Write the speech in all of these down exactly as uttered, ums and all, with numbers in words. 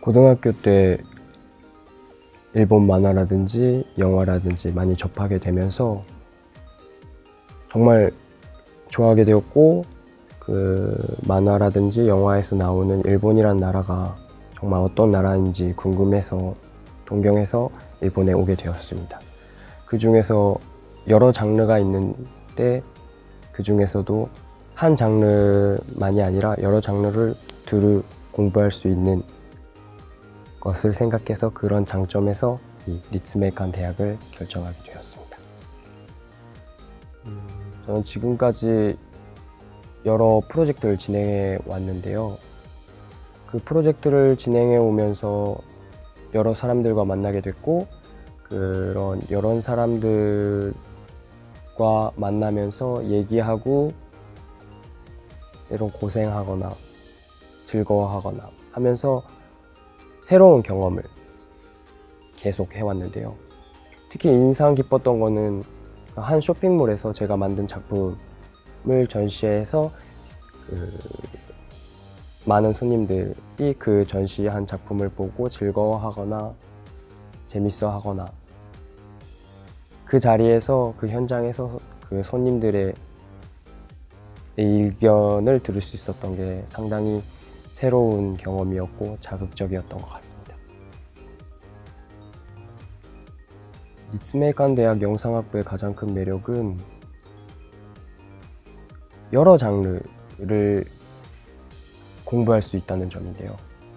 고등학교 때 일본 만화라든지 영화라든지 많이 접하게 되면서 정말 좋아하게 되었고, 그 만화라든지 영화에서 나오는 일본이란 나라가 정말 어떤 나라인지 궁금해서 동경해서 일본에 오게 되었습니다. 그 중에서 여러 장르가 있는데 그 중에서도 한 장르만이 아니라 여러 장르를 두루 공부할 수 있는 것을 생각해서 그런 장점에서 이 리츠메이칸 대학을 결정하게 되었습니다. 음, 저는 지금까지 여러 프로젝트를 진행해 왔는데요. 그 프로젝트를 진행해 오면서 여러 사람들과 만나게 됐고, 그런 여러 사람들과 만나면서 얘기하고 이런 고생하거나 즐거워하거나 하면서 새로운 경험을 계속 해왔는데요. 특히 인상 깊었던 거는 한 쇼핑몰에서 제가 만든 작품을 전시해서 그 많은 손님들이 그 전시한 작품을 보고 즐거워하거나 재밌어하거나 그 자리에서 그 현장에서 그 손님들의 의견을 들을 수 있었던 게 상당히 새로운 경험이었고 자극적이었던 것 같습니다. 리츠메이칸 대학 영상학부의 가장 큰 매력은 여러 장르를 공부할 수 있다는 점인데요.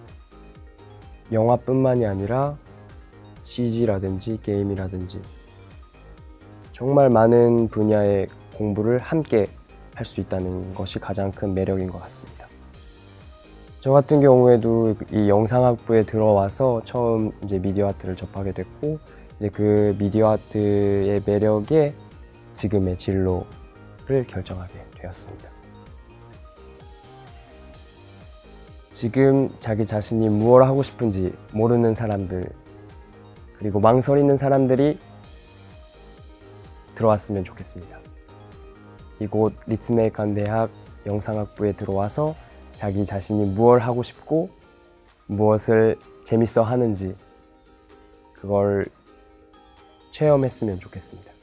영화뿐만이 아니라 씨지라든지 게임이라든지 정말 많은 분야의 공부를 함께 할 수 있다는 것이 가장 큰 매력인 것 같습니다. 저 같은 경우에도 이 영상학부에 들어와서 처음 이제 미디어 아트를 접하게 됐고, 이제 그 미디어 아트의 매력에 지금의 진로를 결정하게 되었습니다. 지금 자기 자신이 무엇을 하고 싶은지 모르는 사람들, 그리고 망설이는 사람들이 들어왔으면 좋겠습니다. 이곳 리츠메이칸 대학 영상학부에 들어와서 자기 자신이 무엇을 하고 싶고 무엇을 재밌어 하는지 그걸 체험했으면 좋겠습니다.